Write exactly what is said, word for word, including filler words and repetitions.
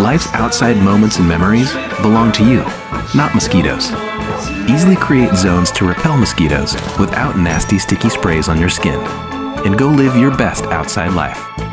Life's outside moments and memories belong to you, not mosquitoes. Easily create zones to repel mosquitoes without nasty sticky sprays on your skin. And go live your best outside life.